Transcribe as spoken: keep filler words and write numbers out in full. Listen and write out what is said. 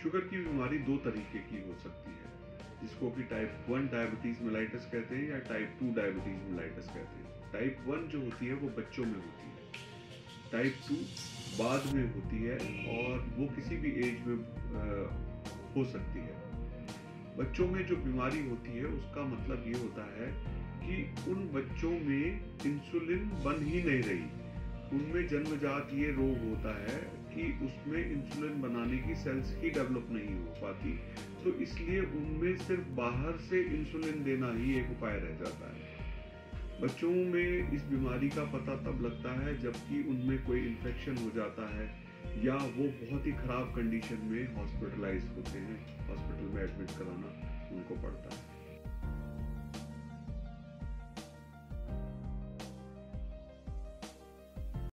Sugar की बीमारी दो तरीके की हो सकती है, जिसको कि टाइप वन डायबिटीज मेलाइटस कहते हैं या टाइप टू डायबिटीज मेलाइटस कहते हैं। टाइप वन जो होती है वो बच्चों में होती है, टाइप टू बाद में होती है और वो किसी भी एज में आ, हो सकती है। बच्चों में जो बीमारी होती है उसका मतलब ये होता है कि उन बच्चों में इंसुलिन बन ही नहीं रही, उनमें जन्मजात ये रोग होता है कि उसमें इंसुलिन बनाने की सेल्स ही डेवलप नहीं हो पाती, तो इसलिए उनमें सिर्फ बाहर से इंसुलिन देना ही एक उपाय रह जाता है। बच्चों में इस बीमारी का पता तब लगता है जबकि उनमें कोई इन्फेक्शन हो जाता है या वो बहुत ही खराब कंडीशन में हॉस्पिटलाइज होते हैं, हॉस्पिटल में एडमिट कराना उनको पड़ता है।